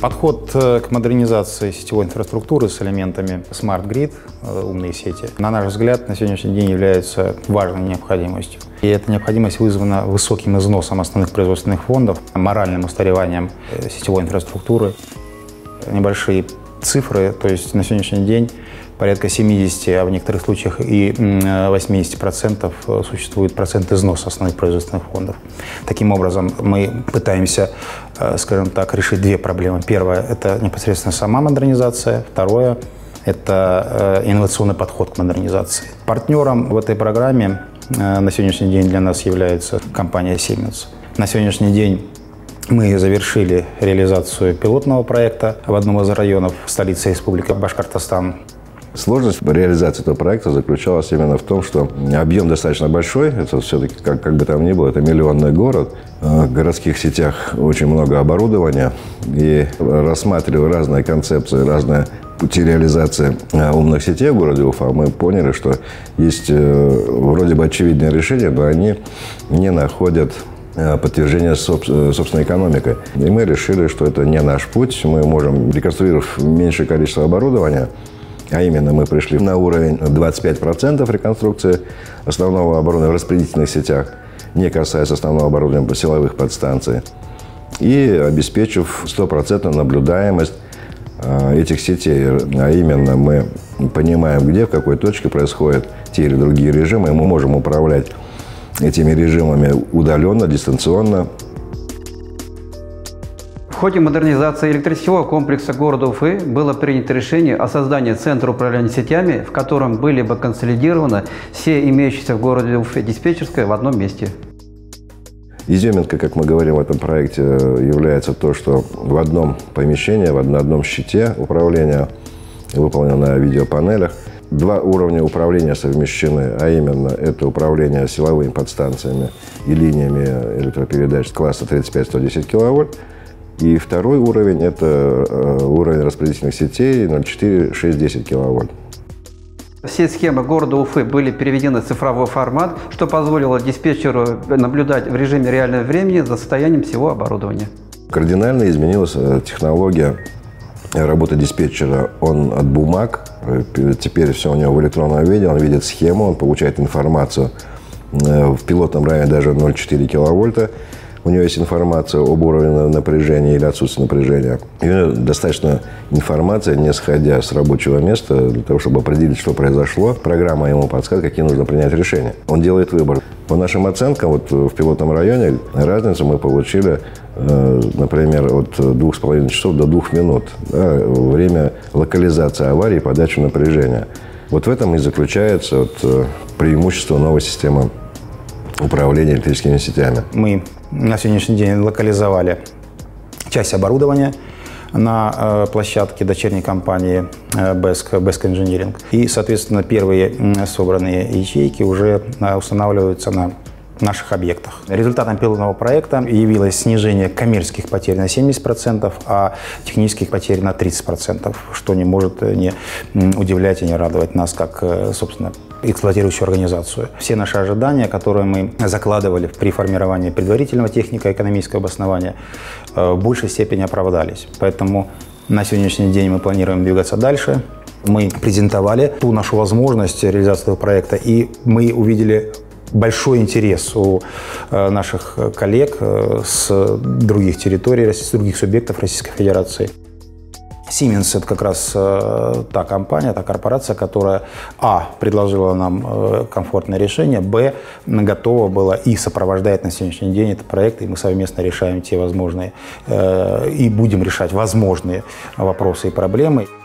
Подход к модернизации сетевой инфраструктуры с элементами Smart Grid, умные сети, на наш взгляд, на сегодняшний день является важной необходимостью. И эта необходимость вызвана высоким износом основных производственных фондов, моральным устареванием сетевой инфраструктуры. Небольшие цифры, то есть на сегодняшний день порядка 70, а в некоторых случаях и 80% существует процент износа основных производственных фондов. Таким образом, мы пытаемся, скажем так, решить две проблемы. Первое – это непосредственно сама модернизация. Второе – это инновационный подход к модернизации. Партнером в этой программе на сегодняшний день для нас является компания Siemens. На сегодняшний день мы завершили реализацию пилотного проекта в одном из районов столицы Республики Башкортостан. Сложность реализации этого проекта заключалась именно в том, что объем достаточно большой, это все-таки, как бы там ни было, это миллионный город, в городских сетях очень много оборудования, и рассматривая разные концепции, разные пути реализации умных сетей в городе Уфа, мы поняли, что есть вроде бы очевидные решения, но они не находят подтверждение собственной экономикой. И мы решили, что это не наш путь, мы можем, реконструировав меньшее количество оборудования, а именно мы пришли на уровень 25% реконструкции основного оборудования в распределительных сетях, не касаясь основного оборудования силовых подстанций, и обеспечив 100% наблюдаемость этих сетей. А именно мы понимаем, где, в какой точке происходят те или другие режимы, и мы можем управлять этими режимами удаленно, дистанционно. В ходе модернизации электросетевого комплекса города Уфы было принято решение о создании Центра управления сетями, в котором были бы консолидированы все имеющиеся в городе Уфе диспетчерские в одном месте. Изюминка, как мы говорим в этом проекте, является то, что в одном помещении, на одном щите управления, выполнено на видеопанелях, два уровня управления совмещены, а именно это управление силовыми подстанциями и линиями электропередач класса 35-110 кВт. И второй уровень – это уровень распределительных сетей 0,4-6-10 кВт. Все схемы города Уфы были переведены в цифровой формат, что позволило диспетчеру наблюдать в режиме реального времени за состоянием всего оборудования. Кардинально изменилась технология работы диспетчера. Он от бумаг, теперь все у него в электронном виде, он видит схему, он получает информацию в пилотном районе даже 0,4 кВт. У него есть информация об уровне напряжения или отсутствии напряжения. И достаточно информации, не сходя с рабочего места, для того, чтобы определить, что произошло. Программа ему подсказывает, какие нужно принять решения. Он делает выбор. По нашим оценкам, вот в пилотном районе разницу мы получили, например, от 2,5 часов до 2 минут. Да, время локализации аварии и подачи напряжения. Вот в этом и заключается преимущество новой системы управления электрическими сетями. Мы на сегодняшний день локализовали часть оборудования на площадке дочерней компании BESC Engineering. И, соответственно, первые собранные ячейки уже устанавливаются на наших объектах. Результатом пилотного проекта явилось снижение коммерческих потерь на 70%, а технических потерь на 30%, что не может не удивлять и не радовать нас, как, собственно, эксплуатирующую организацию. Все наши ожидания, которые мы закладывали при формировании предварительного технико-экономического обоснования, в большей степени оправдались. Поэтому на сегодняшний день мы планируем двигаться дальше. Мы презентовали ту нашу возможность реализации этого проекта, и мы увидели большой интерес у наших коллег с других территорий, с других субъектов Российской Федерации. Siemens – это как раз та компания, та корпорация, которая, предложила нам комфортное решение, готова была и сопровождает на сегодняшний день этот проект, и мы совместно решаем те возможные и будем решать возможные вопросы и проблемы.